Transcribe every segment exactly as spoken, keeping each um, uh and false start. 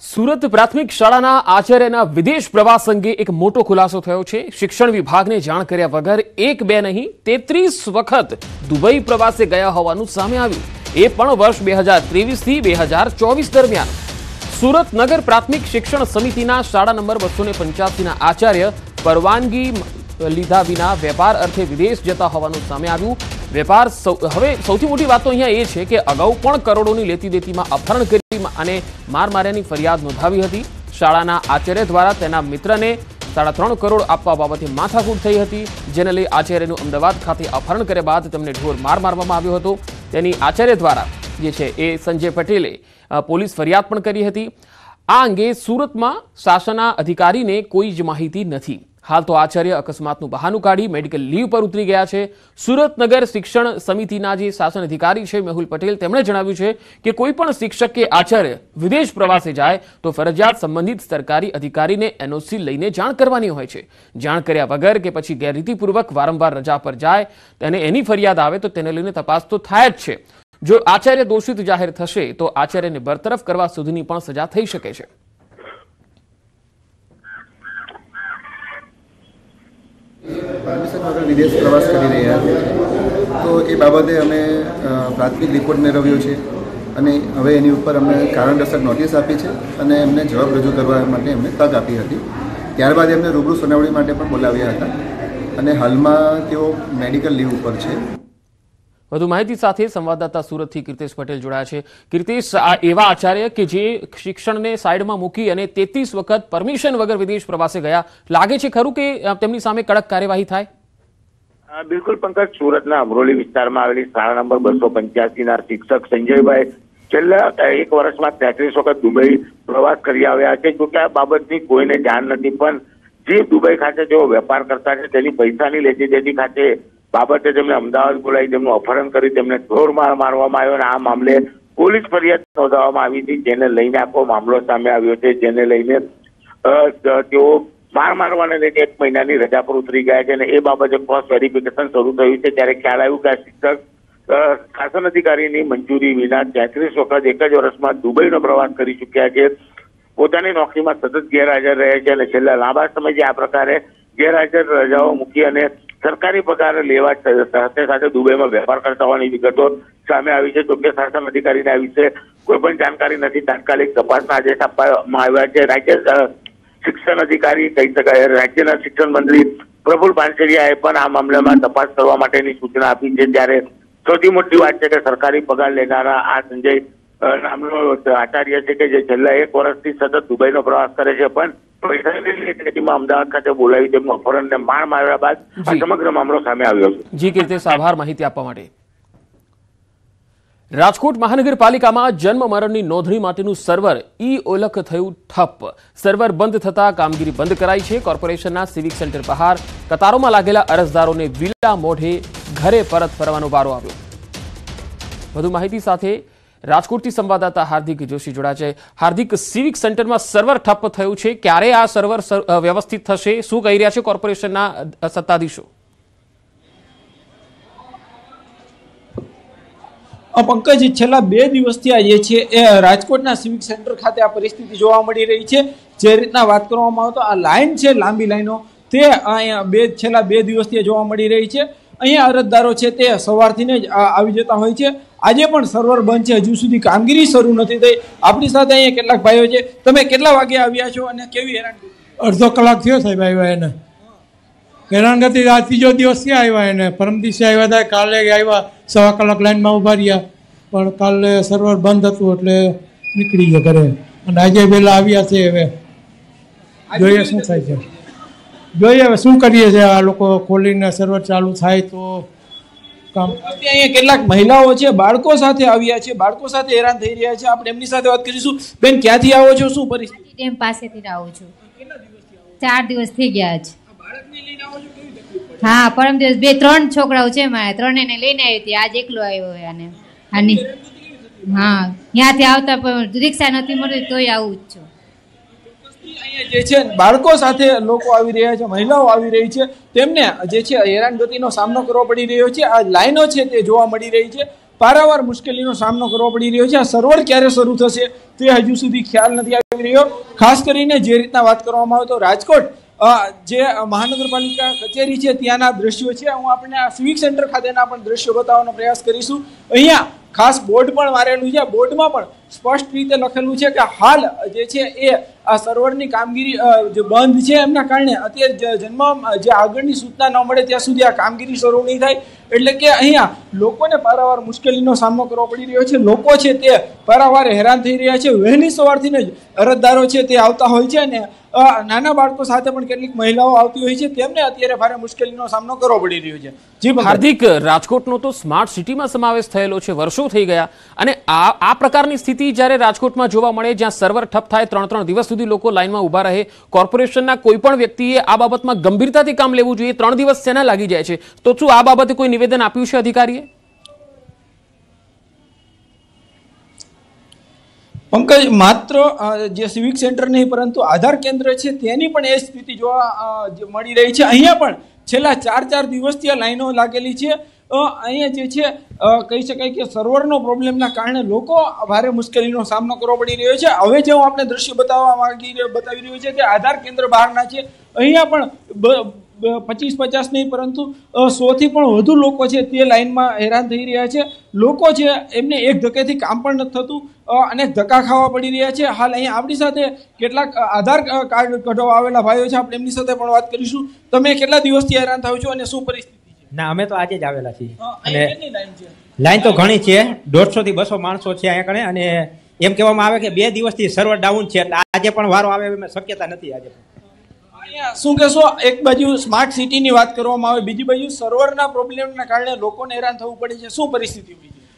સુરત પ્રાથમિક શાળાના આચાર્યના વિદેશ પ્રવાસ અંગે એક મોટો ખુલાસો થયો છે। શિક્ષણ વિભાગને જાણ કર્યા વગર એક બે નહીં તેત્રીસ વખત દુબઈ પ્રવાસે ગયા હોવાનું સામે આવ્યું, એ પણ વર્ષ બે હજાર ત્રેવીસ થી બે હજાર ચોવીસ દરમિયાન। સુરત નગર પ્રાથમિક શિક્ષણ સમિતિના શાળા નંબર બસો ને પંચ્યાસી ના આચાર્ય પરવાનગી લીધા વિના વેપાર અર્થે વિદેશ જતા હોવાનું સામે આવ્યું। વેપાર હવે સૌથી મોટી વાત તો અહીંયા એ છે કે અગાઉ પણ કરોડોની લેતી દેતીમાં અપહરણ કરી અને માર માર્યાની ફરિયાદ નોંધાવી હતી। શાળાના આચાર્ય દ્વારા તેના મિત્રને સાડા ત્રણ કરોડ આપવા બાબતે માથાકૂટ થઈ હતી, જેને લઈ આચાર્યનું અમદાવાદ ખાતે અપહરણ કર્યા બાદ તેમને ઢોર માર મારવામાં આવ્યો હતો। તેની આચાર્ય દ્વારા જે છે એ સંજય પટેલે પોલીસ ફરિયાદ પણ કરી હતી। આ અંગે સુરતમાં શાસનના અધિકારીને કોઈ જ માહિતી નથી। હાલ તો આચાર્ય અકસ્માતનું બહાનું કાઢી મેડિકલ લીવ પર ઉતરી ગયા છે। સુરત નગર શિક્ષણ સમિતિના જે શાસન અધિકારી છે મેહુલ પટેલ, તેમણે જણાવ્યું છે કે કોઈ પણ શિક્ષક કે આચાર્ય વિદેશ પ્રવાસે જાય તો ફરજિયાત સંબંધિત સરકારી અધિકારીને એનઓસી લઈને જાણ કરવાની હોય છે। જાણ કર્યા વગર કે પછી ગેરરીતિપૂર્વક વારંવાર રજા પર જાય અને એની ફરિયાદ આવે તો તેને લઈને તપાસ તો થાય જ છે। જો આચાર્ય દોષિત જાહેર થશે તો આચાર્યને બરતરફ કરવા સુધીની પણ સજા થઈ શકે છે। પરમિશન વગર વિદેશ પ્રવાસ કરી રહ્યા છે તો એ બાબતે અમે પ્રાથમિક રિપોર્ટ મેળવ્યો છે અને હવે એની ઉપર અમને કારણદર્શક નોટિસ આપી છે અને એમને જવાબ રજૂ કરવા માટે એમને તક આપી હતી। ત્યારબાદ એમને રૂબરૂ સુનાવણી માટે પણ બોલાવ્યા હતા અને હાલમાં તેઓ મેડિકલ લીવ ઉપર છે। વધુ માહિતી સાથે સંવાદદાતા સુરતથી કીર્તેશ પટેલ જોડાયા છે। કીર્તેશ, આ એવા આચાર્ય કે જે શિક્ષણને સાઈડમાં મૂકી અને તેત્રીસ વખત પરમિશન વગર વિદેશ પ્રવાસે ગયા, લાગે છે ખરું કે તેમની સામે કડક કાર્યવાહી થાય? બિલકુલ પંકજ, સુરતના અમરોલી વિસ્તારમાં આવેલી શાળા નંબર બસો પંચ્યાસી ના શિક્ષક સંજયભાઈ છેલ્લા એક વર્ષમાં તેત્રીસ વખત દુબઈ પ્રવાસ કરી આવ્યા છે। જોકે આ બાબતની કોઈને જાણ નથી, પણ જે દુબઈ ખાતે જેઓ વેપાર કરતા છે તેની પૈસાની લેતી દેતી ખાતે બાબતે તેમને અમદાવાદ બોલાવી તેમનું અપહરણ કરી તેમને ઢોર માર મારવામાં આવ્યો અને આ મામલે પોલીસ ફરિયાદ નોંધાવવામાં આવી હતી, જેને લઈને આખો મામલો સામે આવ્યો છે। જેને લઈને તેઓ માર મારવાને લઈને એક મહિનાની રજા પર ઉતરી ગયા છે અને એ બાબતે ક્રોસ વેરિફિકેશન શરૂ થયું છે। ત્યારે ખ્યાલ આવ્યું કે આ શિક્ષક શાસન અધિકારીની મંજૂરી વિના તેત્રીસ વખત એક જ વર્ષમાં દુબઈનો પ્રવાસ કરી ચૂક્યા છે, પોતાની નોકરીમાં સતત ગેરહાજર રહે છે અને છેલ્લા લાંબા સમયથી આ પ્રકારે ગેરહાજર રજાઓ મૂકી અને સરકારી પગાર લેવા સાથે સાથે દુબઈમાં વેપાર કરતા હોવાની વિગતો સામે આવી છે। જોકે શાસન અધિકારીને આ વિશે કોઈ પણ જાણકારી નથી। તાત્કાલિક તપાસના આદેશ આપવામાં આવ્યા છે। રાજ્ય શિક્ષણ અધિકારી કહી શકાય રાજ્યના શિક્ષણ મંત્રી પ્રફુલ પાનસેરિયાએ પણ આ મામલામાં તપાસ કરવા માટેની સૂચના આપી છે। ત્યારે સૌથી મોટી વાત છે કે સરકારી પગાર લેનારા આ સંજય નામનો આચાર્ય છે કે જે છેલ્લા એક વર્ષથી સતત દુબઈનો પ્રવાસ કરે છે, પણ અમદાવાદ ખાતે બોલાવી તેમનું અપહરણ ને માર માર્યા બાદ આ સમગ્ર મામલો સામે આવ્યો છે। જી કીર્તેશ, આભાર માહિતી આપવા માટે। રાજકોટ મહાનગરપાલિકામાં જન્મ મરણની નોંધણી માટેનું સર્વર ઈ ઓલખ થયું ઠપ। સર્વર બંધ થતા કામગીરી બંધ કરાઈ છે। કોર્પોરેશનના સિવિક સેન્ટર બહાર કતારોમાં લાગેલા અરજદારોને વિલા મોઢે ઘરે પરત ફરવાનો વારો આવ્યો। વધુ માહિતી સાથે રાજકોટથી સંવાદદાતા હાર્દિક જોશી જોડા છે। હાર્દિક, સિવિક સેન્ટરમાં સર્વર ઠપ થયું છે, ક્યારે આ સર્વર વ્યવસ્થિત થશે? શું કહી રહ્યા છે કોર્પોરેશનના સત્તાધીશો? પંકજ, છેલ્લા બે દિવસથી આ જે છે એ રાજકોટના સિવિક સેન્ટર ખાતે આ પરિસ્થિતિ જોવા મળી રહી છે। જે રીતના વાત કરવામાં આવે તો આ લાઈન છે, લાંબી લાઈનો, તે અહીંયા બે છેલ્લા બે દિવસથી જોવા મળી રહી છે। અહીંયા અરજદારો છે તે સવારથી જ આવી જતા હોય છે। આજે પણ સર્વર બંધ છે, હજુ સુધી કામગીરી શરૂ નથી થઈ। આપણી સાથે અહીંયા કેટલાક ભાઈઓ છે, તમે કેટલા વાગે આવ્યા છો અને કેવી હેરાનગતિ? અડધો કલાક થયો સાહેબ આવ્યા એને। હેરાનગતિ આ ત્રીજો દિવસ ક્યાં આવ્યા એને? પરમ દિવસે આવ્યા હતા, કાલે આવ્યા સવા કલાક લાઈનમાં ઉભા રહ્યા, પણ કાલે સર્વર બંધ હતું એટલે નીકળી ગયા ઘરે અને આજે વહેલા આવ્યા છે। હવે જોઈએ શું થાય છે, જોઈએ હવે શું કરીએ છીએ। આ લોકો ખોલીને સર્વર ચાલુ થાય તો કામ। અહીંયા કેટલાક મહિલાઓ છે, બાળકો સાથે આવ્યા છે, બાળકો સાથે હેરાન થઈ રહ્યા છે। આપણે એમની સાથે વાત કરીશું। બેન, ક્યાંથી આવો છો? શું પરિસ્થિતિ? ડેમ પાસેથી આવું છું। ચાર દિવસ થઈ ગયા છે। હા, પરમ દિવસ બે ત્રણ છોકરાઓ છે મારે, ત્રણે ને લઈને આવી હતી, આજ એકલો આવ્યો અને આની હા ત્યાંથી આવતા પણ રિક્ષા નથી મળતી તોય આવું જ છું। જે છે બાળકો સાથે લોકો આવી રહ્યા છે, મહિલાઓ આવી રહી છે, તેમને જે છે હેરાનગતિનો સામનો કરવો પડી રહ્યો છે। આ લાઈનો છે તે જોવા મળી રહી છે। પારાવાર મુશ્કેલીનો સામનો કરવો પડી રહ્યો છે. આ સર્વર ક્યારે શરૂ થશે તે હજુ સુધી ખ્યાલ નથી આવી રહ્યો. ખાસ કરીને જે રીતના વાત કરવામાં આવે તો રાજકોટ જે મહાનગરપાલિકા કચેરી છે ત્યાંના દ્રશ્યો છે. હું આપણે આ સિવિક સેન્ટર ખાતેના પણ દ્રશ્યો બતાવવાનો પ્રયાસ કરીશું. અહીંયા ખાસ બોર્ડ પણ મારેલું છે. બોર્ડમાં પણ સ્પષ્ટ રીતે લખેલું છે કે હાલ જે છે એ આ સર્વરની કામગીરી જે બંધ છે એમના કારણે અત્યારે જન્મ જે આગળની સૂચના ન મળે ત્યાં સુધી આ કામગીરી શરૂ નહીં થાય. એટલે કે અહીંયા લોકોને પારાવાર મુશ્કેલીનો સામનો કરવો પડી રહ્યો છે. લોકો છે તે પારાવાર હેરાન થઈ રહ્યા છે. વહેલી સવારથી જ અરજદારો છે તે આવતા હોય છે અને નાના બાળકો સાથે પણ કેટલીક મહિલાઓ આવતી હોય છે. તેમને અત્યારે ભારે મુશ્કેલીનો સામનો કરવો પડી રહ્યો છે. જી હાર્દિક, રાજકોટનો તો સ્માર્ટ સિટીમાં સમાવેશ થયેલો છે, વર્ષો થઈ ગયા, અને આ આ પ્રકારની સ્થિતિ જ્યારે રાજકોટમાં જોવા મળે, જ્યાં સર્વર ઠપ થાય, ત્રણ ત્રણ દિવસ સુધી લોકો લાઇનમાં ઊભા રહે, કોર્પોરેશનના કોઈ પણ વ્યક્તિએ આ બાબતમાં ગંભીરતાથી કામ લેવું જોઈએ. ત્રણ દિવસ સેના લાગી જાય છે, તો શું આ બાબતે કોઈ નિવેદન આપ્યું છે અધિકારીએ? પંકજ, માત્ર જે સિવિક સેન્ટર નહીં પરંતુ આધાર કેન્દ્ર છે તેની પણ એ સ્થિતિ જોવા મળી રહી છે. અહીંયા પણ છેલ્લા ચાર ચાર દિવસથી આ લાઈનો લાગેલી છે. અહીંયા જે છે કહી શકાય કે સર્વરનો પ્રોબ્લેમના કારણે લોકો ભારે મુશ્કેલીનો સામનો કરવો પડી રહ્યો છે. હવે જે હું આપણે દ્રશ્ય બતાવવા માંગી બતાવી રહ્યો છે તે આધાર કેન્દ્ર બહારના છે. અહીંયા પણ પચીસ પચાસ નહીં પરંતુ સો થી પણ વધુ લોકો છે તે લાઈનમાં હેરાન થઈ રહ્યા છે. લોકો છે એમને એક ધક્કેથી કામ પણ નથી થતું, અનેક ધક્કા ખાવા પડી રહ્યા છે. હાલ અહીંયા આપણી સાથે કેટલાક આધાર કાર્ડ કઢાવવા આવેલા ભાઈઓ છે, આપણે એમની સાથે પણ વાત કરીશું. તમે કેટલા દિવસથી હેરાન થાવ છો અને શું પરિસ્થિતિ? ના, અમે તો આજે જ આવેલા છીએ અને લાઈન તો ઘણી છે, દોઢસો થી બસો માણસો છે અહીંયા કણે, અને એમ કહેવામાં આવે કે બે દિવસથી સર્વર ડાઉન છે, એટલે આજે પણ વારો આવે એમ શક્યતા નથી. આજે શું કહેશો? એક બાજુ સ્માર્ટ સિટીની વાત કરવામાં આવે, બીજી બાજુ સર્વરના પ્રોબ્લેમના કારણે લોકોને હેરાન થવું પડે છે. શું પરિસ્થિતિ?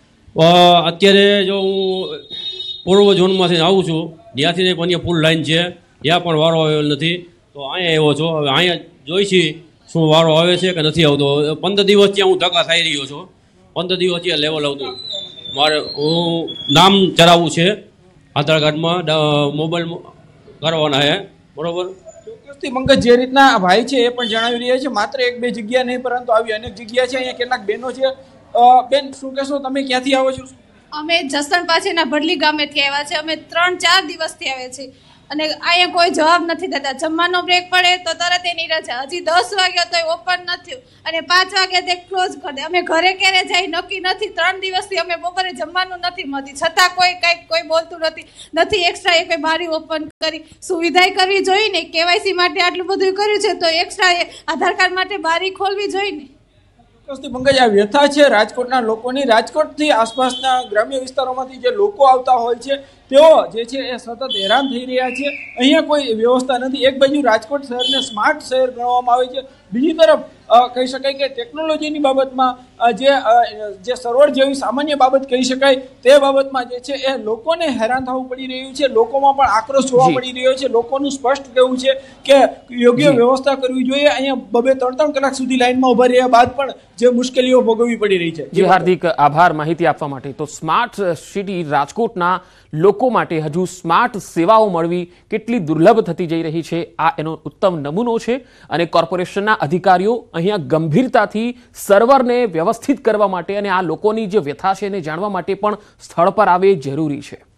અત્યારે જો હું પૂર્વ ઝોનમાંથી આવું છું, ત્યાંથી અહીંયા ફૂલ લાઈન છે, ત્યાં પણ વારો આવેલો નથી, તો અહીંયા આવ્યો છો. હવે અહીંયા જોઈશી શું વારો આવે છે કે નથી આવતો. પંદર દિવસ ત્યાં હું ધક્કા થઈ રહ્યો છું, પંદર દિવસ ત્યાં લેવલ આવતું. મારે હું નામ ચડાવવું છે આધાર કાર્ડમાં, મોબાઈલ કરવાના છે, બરોબર? ચોક્કસથી પંકજ, જે રીતના ભાઈ છે એ પણ જણાવી રહ્યા છે, માત્ર એક બે જગ્યા નહીં પરંતુ આવી અનેક જગ્યા છે. અહીંયા કેટલાક બહેનો છે. બેન, શું કહેશો? તમે ક્યાંથી આવો છો? અમે જસદણ પાસેના ભડલી ગામેથી આવ્યા છે. અમે ત્રણ ચાર દિવસથી આવ્યા છીએ અને અહીંયા કોઈ જવાબ નથી દેતા. જમવાનો બ્રેક પડે તો તરત એની રજા. હજી દસ વાગ્યા તો ઓપન નથી અને પાંચ વાગે તે ક્લોઝ કરી દે. અમે ઘરે ક્યારે જાય નક્કી નથી. ત્રણ દિવસથી અમે બપોરે જમવાનું નથી મળતી, છતાં કોઈ કંઈક કોઈ બોલતું નથી નથી એક્સ્ટ્રા એ કોઈ બારી ઓપન કરી સુવિધા કરવી જોઈએ ને. કેવાયસી માટે આટલું બધું કર્યું છે તો એક્સ્ટ્રા આધાર કાર્ડ માટે બારી ખોલવી જોઈએ ને. ચોક્કસથી પંકજ, આ વ્યથા છે રાજકોટના લોકોની. રાજકોટથી આસપાસના ગ્રામ્ય વિસ્તારોમાંથી જે લોકો આવતા હોય છે તેઓ જે છે એ સતત હેરાન થઈ રહ્યા છે. અહીંયા કોઈ વ્યવસ્થા નથી. એક બાજુ રાજકોટ શહેરને સ્માર્ટ શહેર ગણવામાં આવે છે, બીજી તરફ કહી શકાય કે ટેકનોલોજીની બાબતમાં જે જે સર્વર જેવી સામાન્ય બાબત કહી શકાય તે બાબતમાં જે છે એ લોકોને હેરાન થવું પડી રહ્યું છે. લોકોમાં પણ આક્રોશ જોવા મળી રહ્યો છે. લોકોનું સ્પષ્ટ કહેવું છે કે યોગ્ય વ્યવસ્થા કરવી જોઈએ. અહીંયા બબે ત્રણ ત્રણ કલાક સુધી લાઈનમાં ઉભા રહ્યા બાદ પણ જે મુશ્કેલીઓ ભોગવવી પડી રહી છે. જી હાર્દિક, આભાર માહિતી આપવા માટે. તો સ્માર્ટ સિટી રાજકોટના લોકો માટે હજુ સ્માર્ટ સેવાઓ મળવી કેટલી દુર્લભ થતી જઈ રહી છે, આ એનો ઉત્તમ નમૂનો છે. અને કોર્પોરેશનના અધિકારીઓ અહીંયા ગંભીરતાથી સર્વરને વ્યવસ્થિત કરવા માટે અને આ લોકોની જે વ્યથા છે એને જાણવા માટે પણ સ્થળ પર આવે જરૂરી છે.